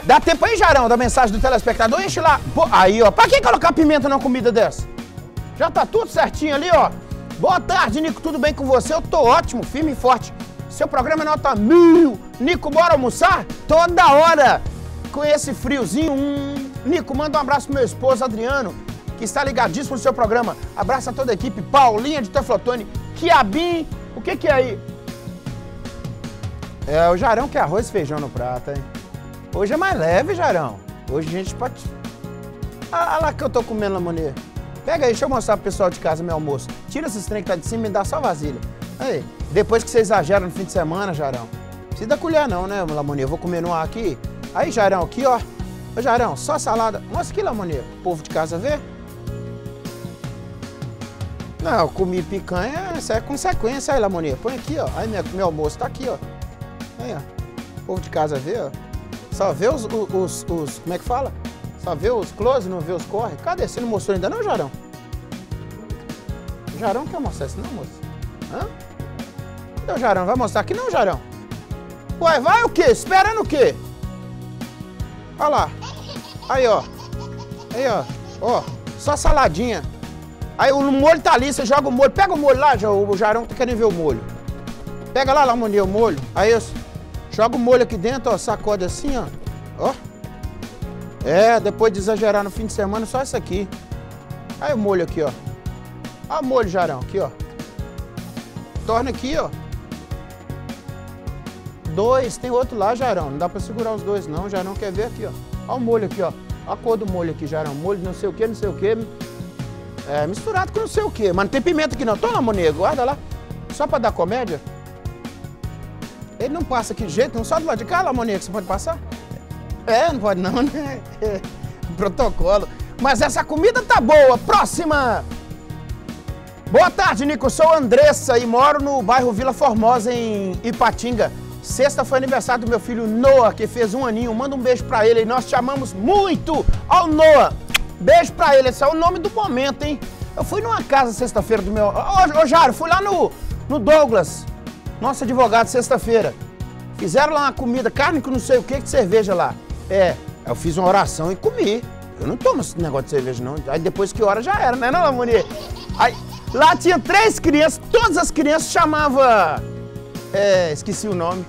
Dá tempo aí, Jarão, da mensagem do telespectador? Enche lá. Aí, ó. Pra que colocar pimenta numa comida dessa? Já tá tudo certinho ali, ó. Boa tarde, Nico. Tudo bem com você? Eu tô ótimo, firme e forte. Seu programa é nota 1000. Nico, bora almoçar? Toda hora. Com esse friozinho. Nico, manda um abraço pro meu esposo, Adriano, que está ligadíssimo no seu programa. Abraço a toda a equipe. Paulinha de Teoflotone. Quiabim. O que é aí? É, o Jarão quer arroz e feijão no prato, hein? Hoje é mais leve, Jarão. Hoje a gente pode... Ah lá que eu tô comendo, Lamonia. Pega aí, deixa eu mostrar pro pessoal de casa meu almoço. Tira esses trem que tá de cima e me dá só vasilha. Aí, depois que você exagera no fim de semana, Jarão. Não precisa da colher não, né, Lamonia? Eu vou comer no ar aqui. Aí, Jarão, aqui, ó. Ô, Jarão, só salada. Mostra aqui, Lamonia. O povo de casa vê. Não, eu comi picanha, isso é consequência. Aí, Lamonia, põe aqui, ó. Aí, meu almoço tá aqui, ó. Aí, ó. O povo de casa vê, ó. Só vê os como é que fala? Só vê os close, não vê os corre. Cadê? Você não mostrou ainda não, Jarão? O Jarão quer mostrar isso não, moço? Hã? Cadê o Jarão? Vai mostrar aqui não, Jarão? Ué, vai o quê? Esperando o quê? Olha lá. Aí, ó. Aí, ó. Ó, só saladinha. Aí o molho tá ali, você joga o molho. Pega o molho lá, o Jarão tá querendo ver o molho. Pega lá, Lamonia, o molho. Aí, eu joga o molho aqui dentro, ó. Sacode assim, ó. Ó. É, depois de exagerar no fim de semana, só isso aqui. Aí o molho aqui, ó. Olha o molho, Jarão, aqui, ó. Torna aqui, ó. 2, tem outro lá, Jarão. Não dá pra segurar os dois, não. Jarão quer ver aqui, ó. Olha o molho aqui, ó. Olha a cor do molho aqui, Jarão. Molho de não sei o que, não sei o que. É, misturado com não sei o que. Mas não tem pimenta aqui, não. Toma, Lamonia, guarda lá. Só pra dar comédia. Ele não passa aqui de jeito, não. Só do lado de cá, Lamonia, que você pode passar? É, não pode não, né? É, protocolo. Mas essa comida tá boa. Próxima! Boa tarde, Nico. Sou Andressa e moro no bairro Vila Formosa, em Ipatinga. Sexta foi aniversário do meu filho Noah, que fez 1 aninho. Manda um beijo pra ele. Nós te amamos muito. Ó, Noah. Beijo pra ele. Esse é o nome do momento, hein? Eu fui numa casa sexta-feira do meu... Ô, Jário, fui lá no Douglas, nosso advogado, sexta-feira. Fizeram lá uma comida, carne com não sei o que, de cerveja lá. É, eu fiz uma oração e comi. Eu não tomo esse negócio de cerveja, não. Aí depois que hora já era, né, não, Lamonia? Aí, lá tinha 3 crianças, todas as crianças chamavam... esqueci o nome.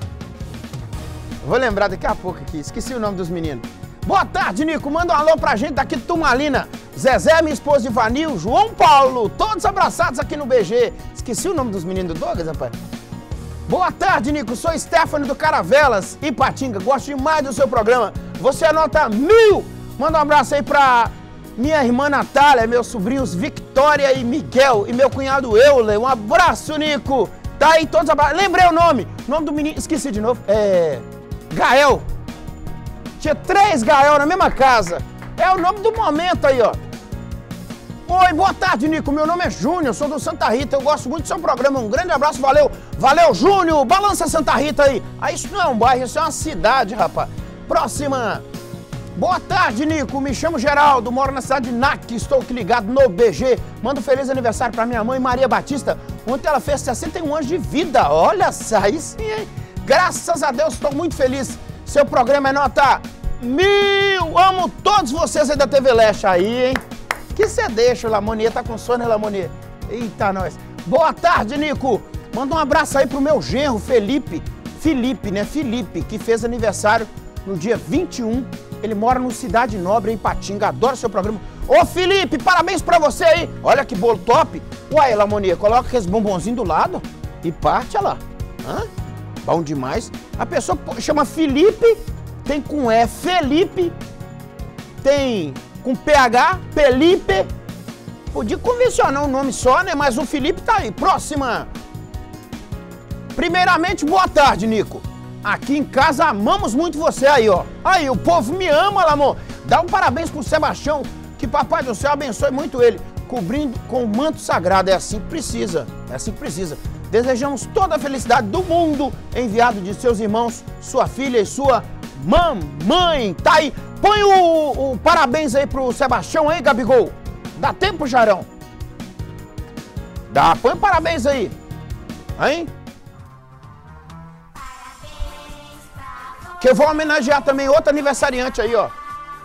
Vou lembrar daqui a pouco aqui, esqueci o nome dos meninos. Boa tarde, Nico. Manda um alô pra gente daqui de Turmalina. Zezé, minha esposa Ivanil, João Paulo, todos abraçados aqui no BG. Esqueci o nome dos meninos do Douglas, rapaz. Boa tarde, Nico. Sou Stefano do Caravelas, Ipatinga. Gosto demais do seu programa. Você anota 1000. Manda um abraço aí pra minha irmã Natália, meus sobrinhos Victória e Miguel e meu cunhado Euler. Um abraço, Nico. Tá aí todos abraçados. Lembrei o nome. O nome do menino, esqueci de novo. Gael. Tinha 3 Gael na mesma casa. É o nome do momento aí, ó. Oi, boa tarde, Nico. Meu nome é Júnior, sou do Santa Rita. Eu gosto muito do seu programa. Um grande abraço, valeu. Valeu, Júnior. Balança Santa Rita aí. Ah, isso não é um bairro, isso é uma cidade, rapaz. Próxima. Boa tarde, Nico. Me chamo Geraldo, moro na cidade de NAC. Estou aqui ligado no BG. Mando um feliz aniversário pra minha mãe, Maria Batista. Ontem ela fez 61 anos de vida. Olha só, aí sim, hein? Graças a Deus, estou muito feliz. Seu programa é nota 1000. Amo todos vocês aí da TV Leste aí, hein? Que você deixa, Lamonia? Tá com sono, né, Lamonia? Eita, nós. Boa tarde, Nico. Manda um abraço aí pro meu genro, Felipe, que fez aniversário no dia 21. Ele mora no Cidade Nobre, em Ipatinga. Adoro seu programa. Ô, Felipe, parabéns pra você aí. Olha que bolo top. Uai, Lamonia, coloca aqueles bombonzinhos do lado e parte, olha lá. Hã? Bom demais. A pessoa chama Felipe, tem com E, Felipe, tem com PH, Felipe. Podia convencionar um nome só, né? Mas o Felipe tá aí. Próxima. Primeiramente, boa tarde, Nico. Aqui em casa amamos muito você aí, ó. Aí, o povo me ama, amor. Dá um parabéns pro Sebastião, que Papai do Céu abençoe muito ele, cobrindo com o manto sagrado. É assim que precisa, é assim que precisa. Desejamos toda a felicidade do mundo, enviado de seus irmãos, sua filha e sua mamãe. Tá aí. Põe o parabéns aí pro Sebastião aí, Gabigol. Dá tempo, Jarão? Dá, põe parabéns aí. Hein? Parabéns pra Que eu vou homenagear também outro aniversariante aí, ó.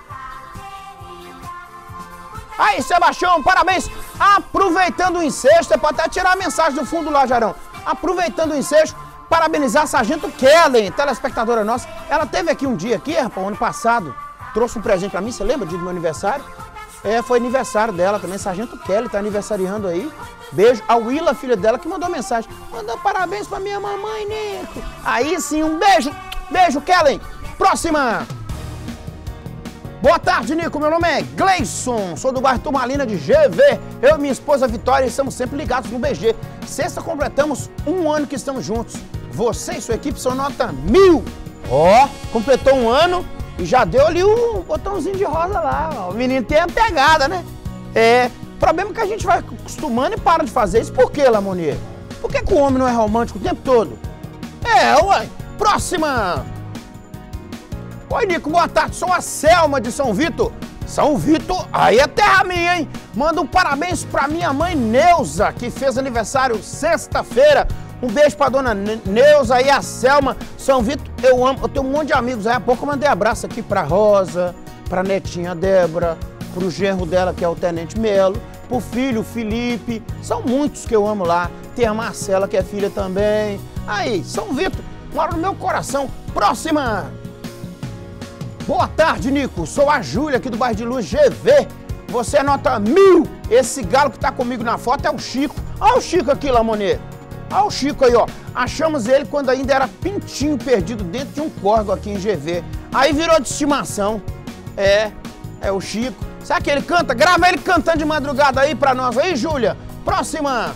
Aí, Sebastião, parabéns. Aproveitando o ensejo, pode até tirar a mensagem do fundo lá, Jarão. Aproveitando o ensejo, parabenizar a Sargento Kellen, telespectadora nossa. Ela teve aqui um dia, rapaz, ano passado. Trouxe um presente pra mim, você lembra do dia do meu aniversário? Foi aniversário dela também, Sargento Kelly, tá aniversariando aí. Beijo. A Willa, filha dela, que mandou mensagem. Mandou parabéns pra minha mamãe, Nico. Aí sim, um beijo. Beijo, Kellen. Próxima. Boa tarde, Nico. Meu nome é Gleison. Sou do bairro Turmalina de GV. Eu e minha esposa Vitória estamos sempre ligados no BG. Sexta completamos 1 ano que estamos juntos. Você e sua equipe são nota 1000. Ó, completou 1 ano. E já deu ali um botãozinho de rosa lá, ó. O menino tem a pegada, né? O problema é que a gente vai acostumando e para de fazer isso. Por quê, Lamonier? Por que o homem não é romântico o tempo todo? Ué. Próxima! Oi, Nico, boa tarde. Sou a Selma de São Vitor. São Vitor, aí é terra minha, hein? Manda um parabéns pra minha mãe Neuza, que fez aniversário sexta-feira. Um beijo pra dona Neuza e a Selma. São Vitor, eu amo. Eu tenho um monte de amigos. Aí há pouco eu mandei abraço aqui pra Rosa, pra netinha Débora, pro genro dela, que é o Tenente Melo, pro filho Felipe. São muitos que eu amo lá. Tem a Marcela, que é filha também. Aí, São Vitor, mora no meu coração. Próxima! Boa tarde, Nico. Sou a Júlia, aqui do bairro de Luz GV. Você é nota 1000. Esse galo que tá comigo na foto é o Chico. Olha o Chico aqui, Lamonier. Olha o Chico aí, ó. Achamos ele quando ainda era pintinho perdido dentro de um córrego aqui em GV. Aí virou de estimação. É o Chico. Sabe que ele canta? Grava ele cantando de madrugada aí pra nós. Aí, Júlia. Próxima.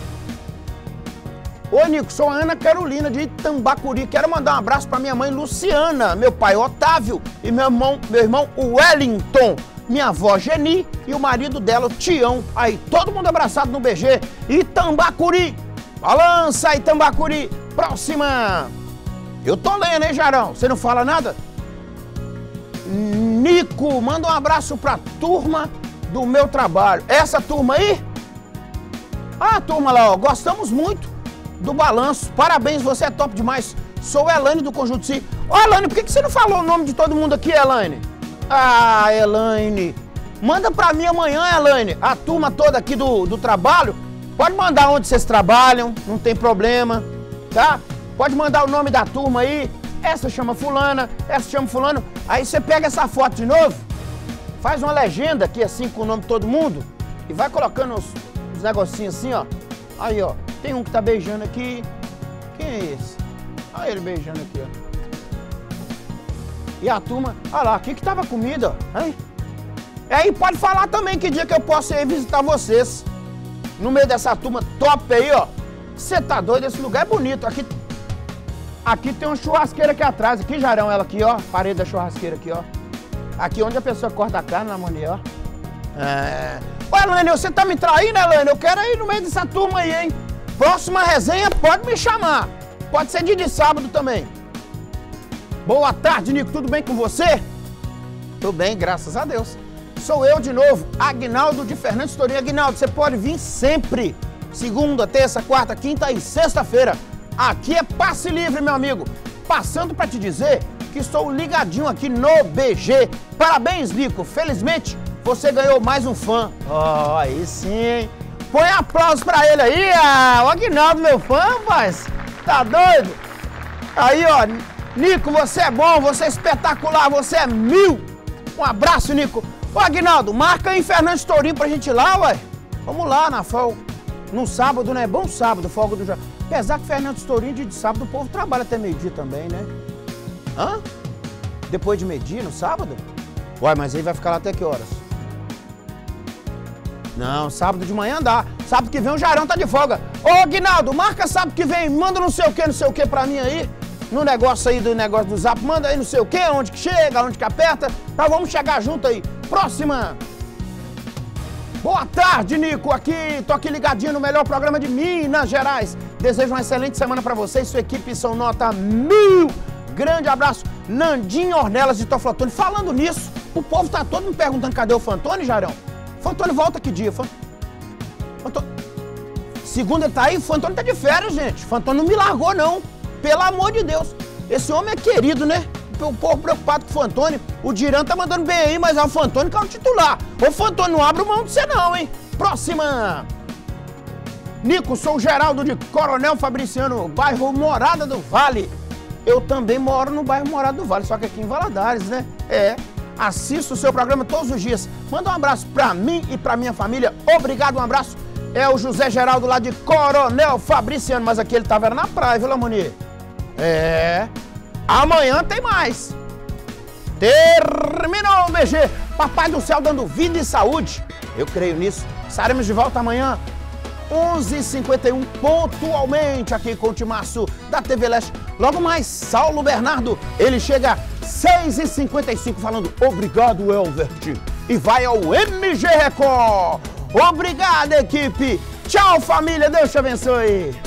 Oi, Nico. Sou a Ana Carolina de Tambacuri. Quero mandar um abraço pra minha mãe Luciana, meu pai Otávio e meu irmão Wellington, minha avó Geni e o marido dela, o Tião. Aí, todo mundo abraçado no BG. E Tambacuri. Balança aí, Tambacuri. Próxima. Eu tô lendo, hein, Jarão? Você não fala nada? Nico, manda um abraço pra turma do meu trabalho. Essa turma aí? Ah, turma lá, ó. Gostamos muito do balanço. Parabéns, você é top demais. Sou Elaine do Conjunto Si. Ô, Elaine, por que você não falou o nome de todo mundo aqui, Elaine? Ah, Elaine. Manda pra mim amanhã, Elaine. A turma toda aqui do trabalho. Pode mandar onde vocês trabalham, não tem problema, tá? Pode mandar o nome da turma aí. Essa chama fulana, essa chama fulano. Aí você pega essa foto de novo, faz uma legenda aqui assim com o nome de todo mundo e vai colocando os negocinhos assim, ó. Aí, ó, tem um que tá beijando aqui. Quem é esse? Olha ele beijando aqui, ó. E a turma, olha lá, aqui que tava a comida, ó. Aí. E aí pode falar também que dia que eu posso ir visitar vocês. No meio dessa turma top aí, ó. Você tá doido? Esse lugar é bonito. Aqui tem uma churrasqueira aqui atrás. Aqui, Jarão, ela aqui, ó. Parede da churrasqueira aqui, ó. Aqui onde a pessoa corta a carne, na mania, ó. Ô, Elaine, você tá me traindo, Elaine? Eu quero ir no meio dessa turma aí, hein? Próxima resenha, pode me chamar. Pode ser dia de sábado também. Boa tarde, Nico. Tudo bem com você? Tudo bem, graças a Deus. Sou eu de novo, Aguinaldo de Fernandes Tourinho. Aguinaldo, você pode vir sempre. Segunda, terça, quarta, quinta e sexta-feira. Aqui é passe livre, meu amigo. Passando para te dizer que estou ligadinho aqui no BG. Parabéns, Nico. Felizmente, você ganhou mais um fã. Ó, aí sim. Põe aplausos para ele aí. O Aguinaldo, meu fã, rapaz. Tá doido? Aí, ó. Nico, você é bom, você é espetacular, você é 1000. Um abraço, Nico. Ô, Aguinaldo, marca aí Fernandes Tourinho pra gente ir lá, ué. Vamos lá na folga. No sábado, né? Bom sábado, folga do Jardim. Apesar que Fernandes Tourinho, dia de sábado, o povo trabalha até meio-dia também, né? Hã? Depois de meio-dia, no sábado? Uai, mas aí vai ficar lá até que horas? Não, sábado de manhã dá. Sábado que vem o Jarão tá de folga. Ô, Aguinaldo, marca sábado que vem, manda não sei o que pra mim aí. No negócio aí do Zap, manda aí não sei o que, onde que chega, onde que aperta. Tá, vamos chegar junto aí. Próxima. Boa tarde, Nico. Tô aqui ligadinho no melhor programa de Minas Gerais. Desejo uma excelente semana pra vocês. Sua equipe são nota 1000. Grande abraço. Nandinho Ornelas de Toflotone. Falando nisso, o povo tá todo me perguntando cadê o Fantoni, Jarão? Fantoni volta que dia? Segunda ele tá aí? Fantoni tá de férias, gente. Fantoni não me largou, não. Pelo amor de Deus. Esse homem é querido, né? o povo preocupado com o Fantoni. O Diran tá mandando bem aí, mas é o Fantoni que é o titular. Ô, Fantoni, não abre mão de você não, hein? Próxima! Nico, sou o Geraldo de Coronel Fabriciano, bairro Morada do Vale. Eu também moro no bairro Morada do Vale, só que aqui em Valadares, né? Assisto o seu programa todos os dias. Manda um abraço pra mim e pra minha família. Obrigado, um abraço. É o José Geraldo lá de Coronel Fabriciano, mas aqui ele tava na praia, viu, Lamoni? Amanhã tem mais. Terminou o BG. Papai do céu dando vida e saúde. Eu creio nisso. Estaremos de volta amanhã, 11h51, pontualmente, aqui com o timaço da TV Leste. Logo mais, Saulo Bernardo, ele chega 6h55 falando obrigado, Elvert. E vai ao MG Record. Obrigado, equipe. Tchau, família. Deus te abençoe.